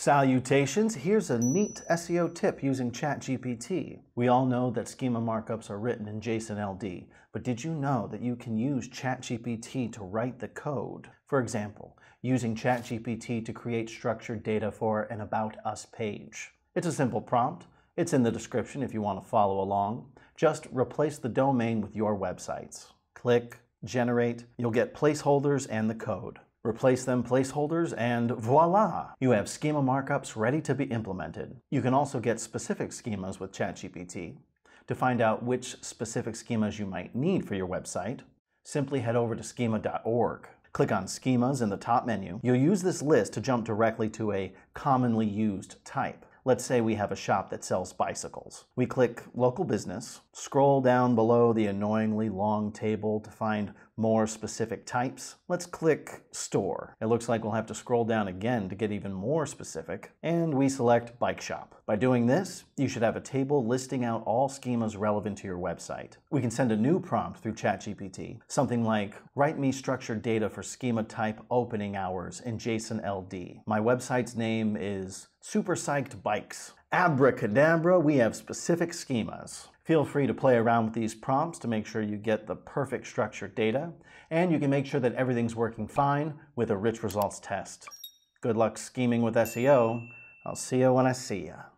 Salutations! Here's a neat SEO tip using ChatGPT. We all know that schema markups are written in JSON LD, but did you know that you can use ChatGPT to write the code? For example, using ChatGPT to create structured data for an About Us page. It's a simple prompt. It's in the description if you want to follow along. Just replace the domain with your website's. Click Generate. You'll get placeholders and the code. Replace them placeholders and voila! You have schema markups ready to be implemented. You can also get specific schemas with ChatGPT. To find out which specific schemas you might need for your website, simply head over to schema.org. Click on Schemas in the top menu. You'll use this list to jump directly to a commonly used type. Let's say we have a shop that sells bicycles. We click Local Business, scroll down below the annoyingly long table to find more specific types. Let's click Store. It looks like we'll have to scroll down again to get even more specific, and we select Bike Shop. By doing this, you should have a table listing out all schemas relevant to your website. We can send a new prompt through ChatGPT, something like, write me structured data for schema type opening hours in JSON LD. My website's name is Super Psyched Bikes. Abracadabra, we have specific schemas. Feel free to play around with these prompts to make sure you get the perfect structured data, and you can make sure that everything's working fine with a rich results test. Good luck scheming with SEO. I'll see you when I see you.